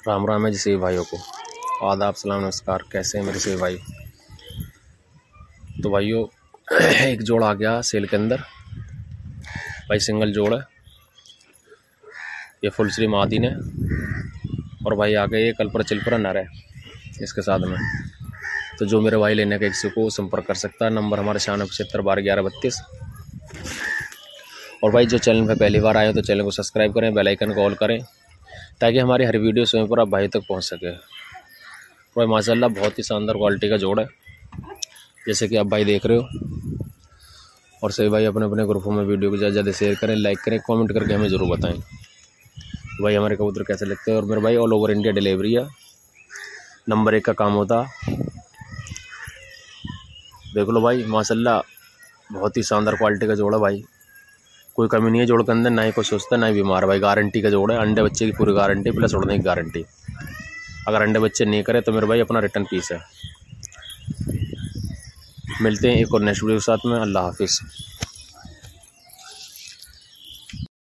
राम राम है जी सभी भाइयों को। आदाब, सलाम, नमस्कार। कैसे हैं मेरे सभी भाई। तो भाइयों एक जोड़ आ गया सेल के अंदर भाई, सिंगल जोड़ है ये फुल श्री मादी ने। और भाई आगे ये कल्पर चिल्पर नर है इसके साथ में। तो जो मेरे भाई लेने का किसी को संपर्क कर सकता है, नंबर हमारे 9675121132। और भाई जो चैनल पे पहली बार आए हो तो चैनल को सब्सक्राइब करें, बेल आइकन को ऑल करें ताकि हमारी हर वीडियो स्वयं पर आप भाई तक पहुंच सके। भाई माशाल्लाह बहुत ही शानदार क्वालिटी का जोड़ है जैसे कि आप भाई देख रहे हो। और सभी भाई अपने अपने ग्रुपों में वीडियो को ज़्यादा ज़्यादा शेयर करें, लाइक करें, कमेंट करके हमें ज़रूर बताएं भाई हमारे कबूतर कैसे लगते हैं। और मेरे भाई ऑल ओवर इंडिया डिलीवरी है, नंबर 1 का काम होता। देख लो भाई माशाल्लाह बहुत ही शानदार क्वालिटी का जोड़ है भाई, कोई कमी नहीं है जोड़ के अंदर, ना ही कोई सुस्त है ना ही बीमार भाई। गारंटी का जोड़ है, अंडे बच्चे की पूरी गारंटी प्लस उड़ने की गारंटी। अगर अंडे बच्चे नहीं करे तो मेरे भाई अपना रिटर्न पीस है। मिलते हैं एक और नेक्स्ट वीडियो के साथ में। अल्लाह हाफिज़।